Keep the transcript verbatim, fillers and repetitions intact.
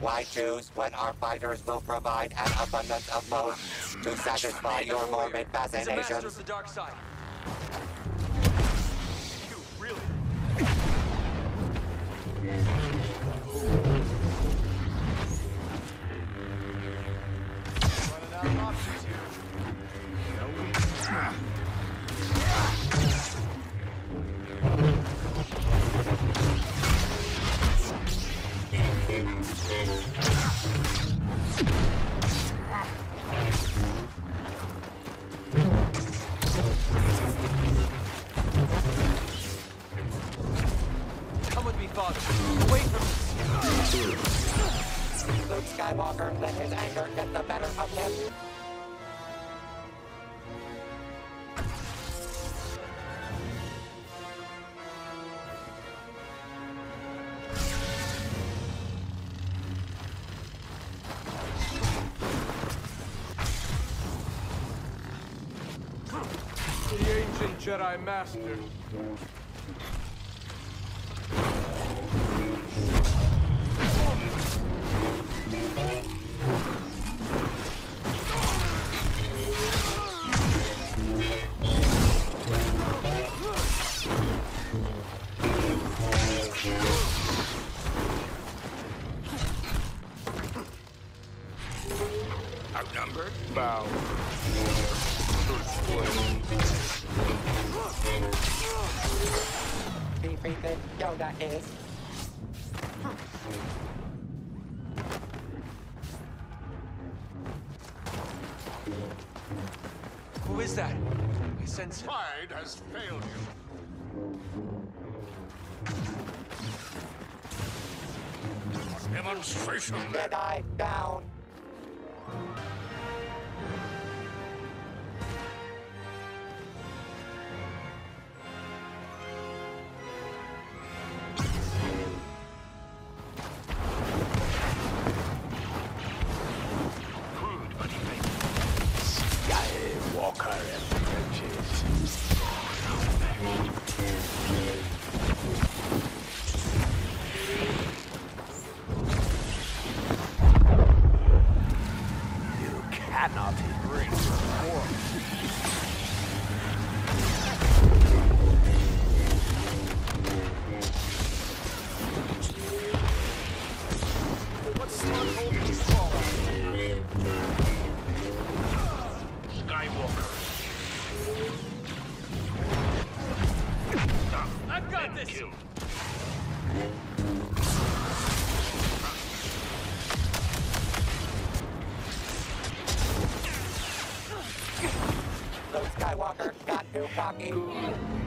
Why choose when our fighters will provide an abundance of both to satisfy your morbid He's a master of fascinations? the dark side. You really? Running out of options here. Come with me, Father. Away from Luke Skywalker let his anger get the better of him. the ancient Jedi Master. Outnumbered? Bow. Defeated Yoda is. Who is that? I sense it. Pride has failed you. Demonstration. Jedi down. Crude, but effective. Skywalker approaches. You cannot erase war. What's Starkhold these falls? Skywalker. I've got this! Kill. Luke Skywalker got too cocky.